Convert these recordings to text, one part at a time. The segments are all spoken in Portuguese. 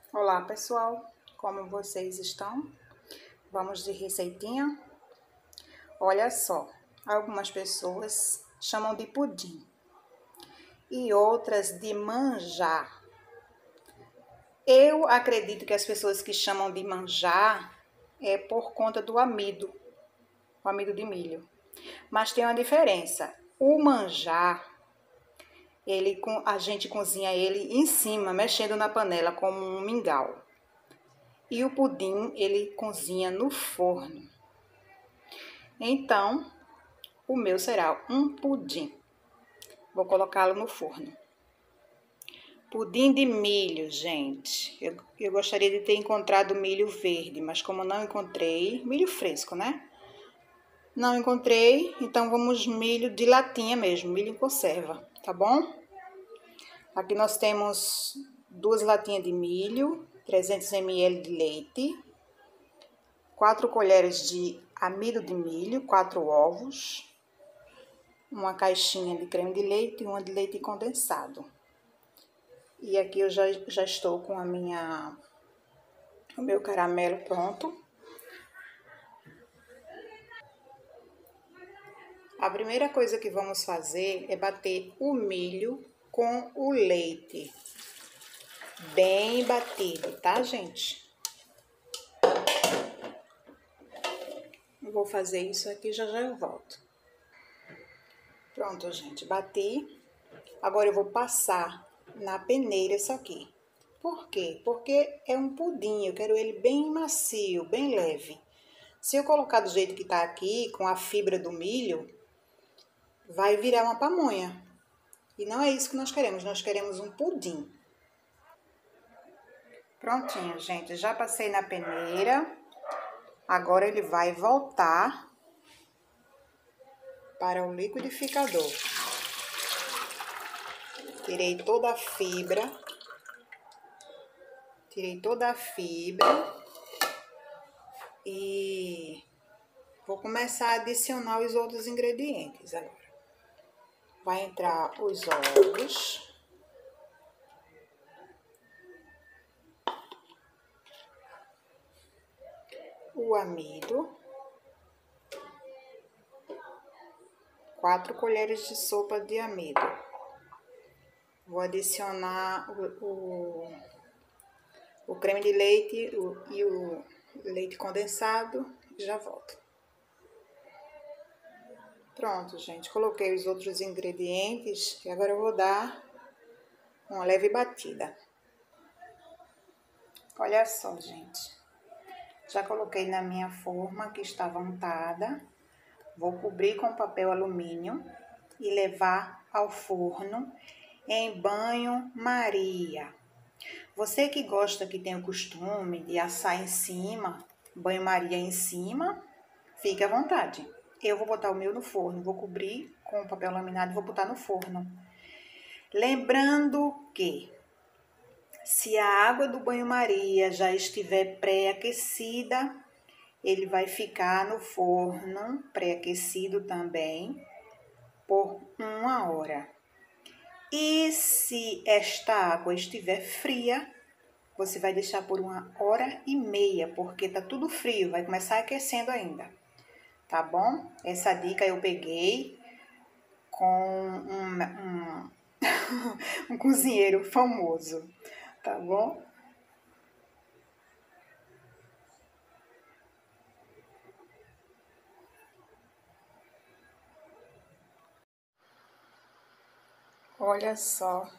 Olá pessoal, como vocês estão? Vamos de receitinha? Olha só, algumas pessoas chamam de pudim e outras de manjar. Eu acredito que as pessoas que chamam de manjar é por conta do amido, o amido de milho. Mas tem uma diferença. O manjar, a gente cozinha ele em cima, mexendo na panela como um mingau. E o pudim, ele cozinha no forno. Então, o meu será um pudim. Vou colocá-lo no forno. Pudim de milho, gente. Eu gostaria de ter encontrado milho verde, mas como não encontrei, milho fresco, né? Não encontrei, então vamos milho de latinha mesmo, milho em conserva, tá bom? Aqui nós temos 2 latinhas de milho, 300 ml de leite, 4 colheres de amido de milho, 4 ovos, uma caixinha de creme de leite e uma de leite condensado. E aqui eu já estou com o meu caramelo pronto. A primeira coisa que vamos fazer é bater o milho com o leite. Bem batido, tá, gente? Eu vou fazer isso aqui, já eu volto. Pronto, gente, bati. Agora eu vou passar na peneira isso aqui. Por quê? Porque é um pudim, eu quero ele bem macio, bem leve. Se eu colocar do jeito que tá aqui, com a fibra do milho, vai virar uma pamonha. E não é isso que nós queremos um pudim. Prontinho, gente, já passei na peneira. Agora ele vai voltar para o liquidificador. Tirei toda a fibra. E vou começar a adicionar os outros ingredientes agora. Vai entrar os ovos. O amido. 4 colheres de sopa de amido. Vou adicionar o creme de leite e o leite condensado e já volto. Pronto, gente. Coloquei os outros ingredientes e agora eu vou dar uma leve batida. Olha só, gente. Já coloquei na minha forma que estava untada. Vou cobrir com papel alumínio e levar ao forno em banho-maria. Você que gosta, que tem o costume de assar em cima, banho-maria em cima, fique à vontade. Eu vou botar o meu no forno, vou cobrir com papel laminado e vou botar no forno. Lembrando que, se a água do banho-maria já estiver pré-aquecida, ele vai ficar no forno pré-aquecido também por 1 hora. E se esta água estiver fria, você vai deixar por 1h30, porque tá tudo frio, vai começar aquecendo ainda, tá bom? Essa dica eu peguei com um cozinheiro famoso, tá bom? Olha só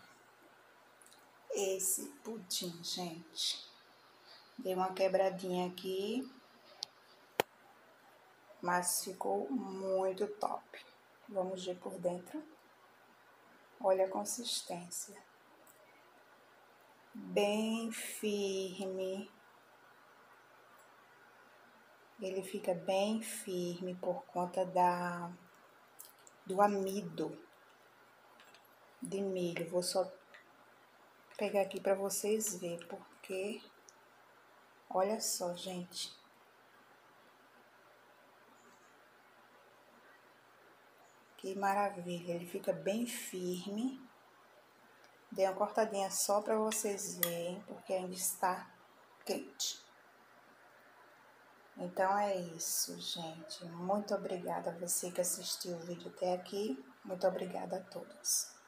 esse pudim, gente. Dei uma quebradinha aqui, mas ficou muito top. Vamos ver por dentro. Olha a consistência. Bem firme. Ele fica bem firme por conta do amido de milho. Vou só pegar aqui para vocês verem, porque olha só, gente. Que maravilha, ele fica bem firme. Dei uma cortadinha só para vocês verem, porque ainda está quente. Então é isso, gente. Muito obrigada a você que assistiu o vídeo até aqui. Muito obrigada a todos.